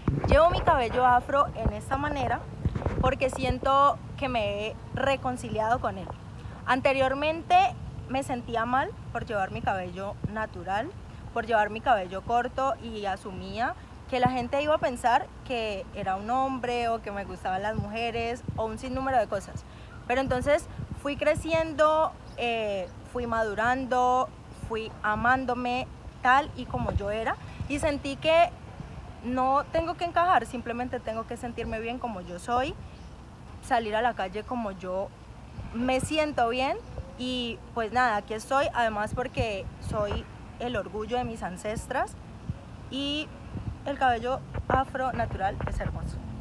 Llevo mi cabello afro en esta manera porque siento que me he reconciliado con él. Anteriormente me sentía mal por llevar mi cabello natural, por llevar mi cabello corto, y asumía que la gente iba a pensar que era un hombre o que me gustaban las mujeres o un sinnúmero de cosas. Pero entonces fui creciendo, fui madurando, fui amándome tal y como yo era, y sentí que no tengo que encajar, simplemente tengo que sentirme bien como yo soy, salir a la calle como yo me siento bien. Y pues nada, aquí estoy, además porque soy el orgullo de mis ancestras y el cabello afro natural es hermoso.